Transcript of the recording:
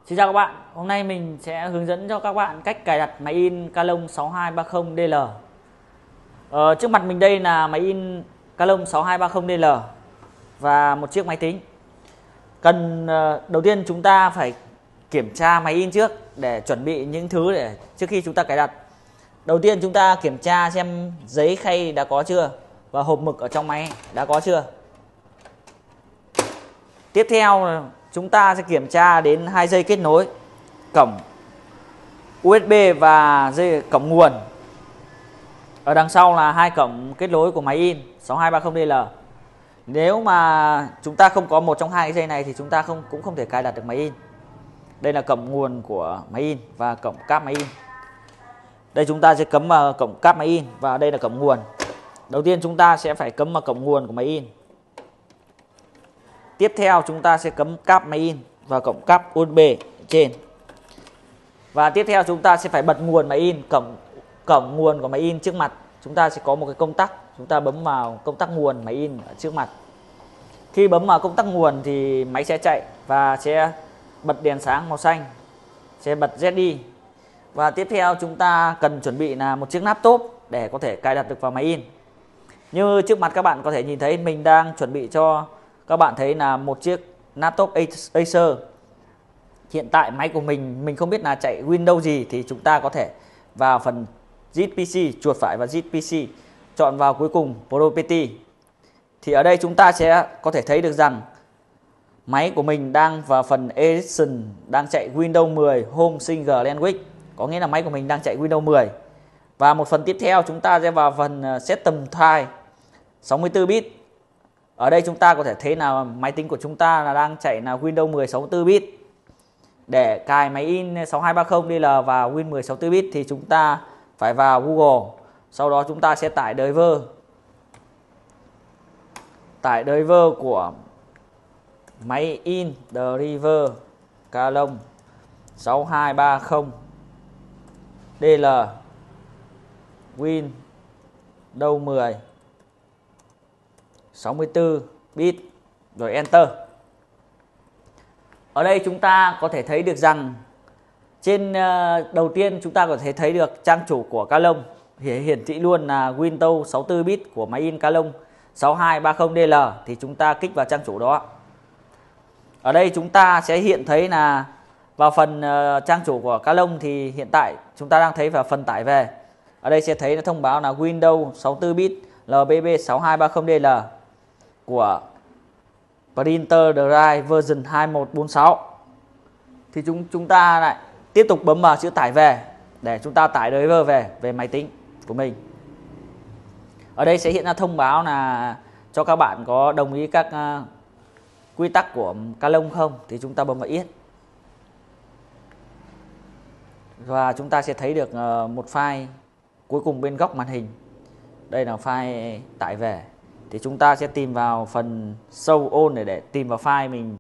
Xin chào các bạn, hôm nay mình sẽ hướng dẫn cho các bạn cách cài đặt máy in Canon 6230DL. Trước mặt mình đây là máy in Canon 6230DL và một chiếc máy tính. Đầu tiên chúng ta phải kiểm tra máy in trước để chuẩn bị những thứ để trước khi chúng ta cài đặt. Đầu tiên chúng ta kiểm tra xem giấy khay đã có chưa và hộp mực ở trong máy đã có chưa. Tiếp theo chúng ta sẽ kiểm tra đến hai dây kết nối, cổng USB và dây cổng nguồn. Ở đằng sau là hai cổng kết nối của máy in 6230DL. Nếu mà chúng ta không có một trong hai cái dây này thì chúng ta cũng không thể cài đặt được máy in. Đây là cổng nguồn của máy in và cổng cáp máy in. Đây chúng ta sẽ cắm vào cổng cáp máy in và đây là cổng nguồn. Đầu tiên chúng ta sẽ phải cắm vào cổng nguồn của máy in. Tiếp theo chúng ta sẽ cắm cáp máy in vào cổng cáp USB trên. Và tiếp theo chúng ta sẽ phải bật nguồn máy in. Cổng nguồn của máy in trước mặt chúng ta sẽ có một cái công tắc. Chúng ta bấm vào công tắc nguồn máy in ở trước mặt. Khi bấm vào công tắc nguồn thì máy sẽ chạy và sẽ bật đèn sáng màu xanh, sẽ bật ZD. Và tiếp theo chúng ta cần chuẩn bị là một chiếc laptop để có thể cài đặt được vào máy in. Như trước mặt các bạn có thể nhìn thấy, mình đang chuẩn bị cho các bạn thấy là một chiếc laptop Acer. Hiện tại máy của mình không biết là chạy Windows gì thì chúng ta có thể vào phần ZPC, chuột phải vào ZPC, chọn vào cuối cùng Property. Thì ở đây chúng ta sẽ có thể thấy được rằng máy của mình đang vào phần Edition, đang chạy Windows 10 Home Single Language, có nghĩa là máy của mình đang chạy Windows 10. Và một phần tiếp theo chúng ta sẽ vào phần System Type 64 bit. Ở đây chúng ta có thể thấy là máy tính của chúng ta là đang chạy là Windows 10 64 bit. Để cài máy in 6230DL vào Win 10 64 bit thì chúng ta phải vào Google. Sau đó chúng ta sẽ tải driver của máy in driver Canon 6230DL Windows 10 64 bit rồi Enter. Ở đây chúng ta có thể thấy được rằng trên đầu tiên chúng ta có thể thấy được trang chủ của Canon hiển thị luôn là Windows 64 bit của máy in Canon 6230DL, thì chúng ta kích vào trang chủ đó. Ở đây chúng ta sẽ hiện thấy là vào phần trang chủ của Canon thì hiện tại chúng ta đang thấy vào phần tải về. Ở đây sẽ thấy nó thông báo là Windows 64 bit LBB 6230DL của Printer Drive version 2146. Thì chúng ta lại tiếp tục bấm vào chữ tải về để chúng ta tải driver về máy tính của mình. Ở đây sẽ hiện ra thông báo là cho các bạn có đồng ý các quy tắc của Canon không, thì chúng ta bấm vào Yes. Và chúng ta sẽ thấy được một file cuối cùng bên góc màn hình. Đây là file tải về. Thì chúng ta sẽ tìm vào phần Show All để tìm vào file mình